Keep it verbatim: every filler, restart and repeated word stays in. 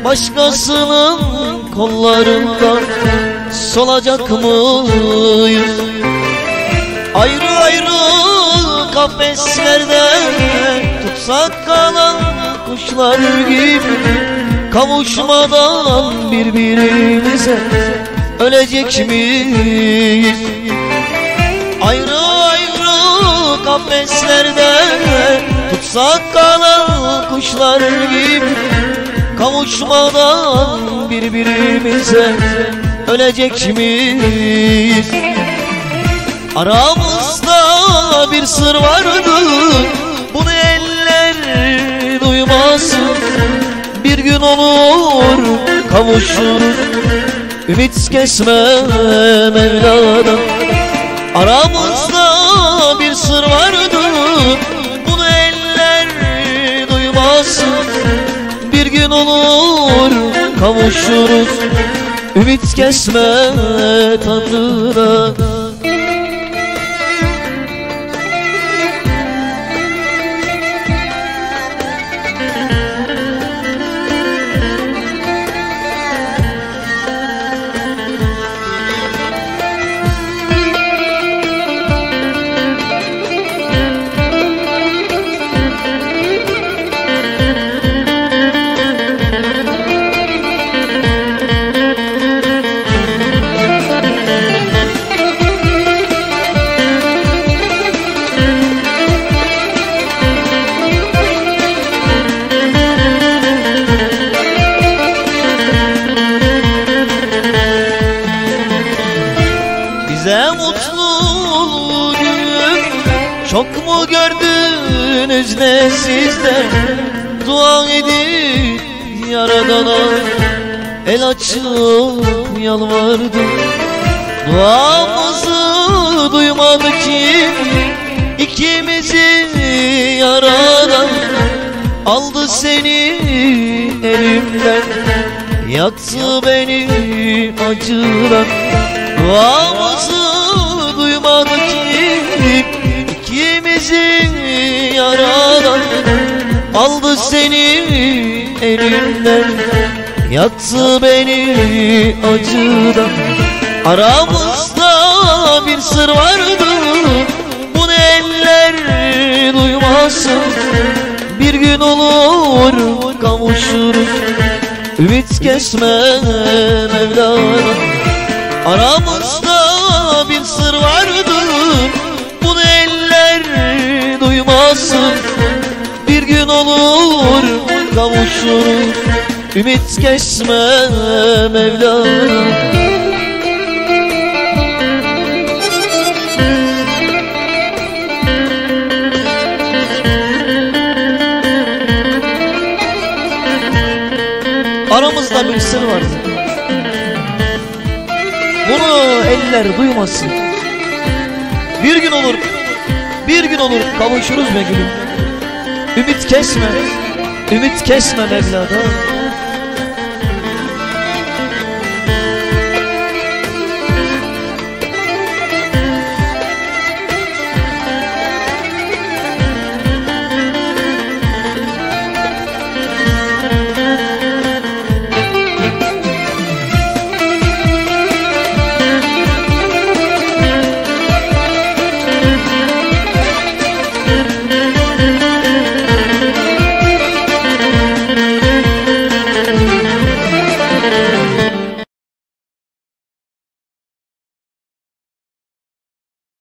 başkasının kollarından solacak mıyız? Ayrı ayrı kafeslerde tutsak kalan kuşlar gibi kavuşmadan birbirimize ölecek miyiz? Ayrı ayrı kafeslerde tutsak kalan kuşlar gibi kavuşmadan birbirimize ölecek miyiz? Aramızda bir sır vardı, bunu eller duymasın. Bir gün olur kavuşuruz, ümit kesme Mevla'dan. Aramızda bir sır vardı, bunu eller duymasın. Bir gün olur kavuşuruz, ümit kesme Tanrı'dan. Bize mutlu gün çok mu gördünüz ne sizde? Dua edip Yaradan'a el açıp yalvardım. Duamızı duymadı ki ikimizi Yaradan. Aldı seni elimden, yaktı beni acıdan. Duamızı duymadı ki ikimizi Yaradan. Aldı seni elimden, yaktı beni acıdan. Aramızda bir sır vardı, bunu eller duymasın. Bir gün olur kavuşuruz, ümit kesme Mevla'dan. Aramızda bir sır vardı, bunu eller duymasın. Bir gün olur kavuşuruz, ümit kesme Mevla'dan. Aramızda bir sır vardı, bunu eller duymasın. Bir gün olur, bir gün olur kavuşuruz be gülüm. Ümit kesme, ümit kesme Mevla'dan.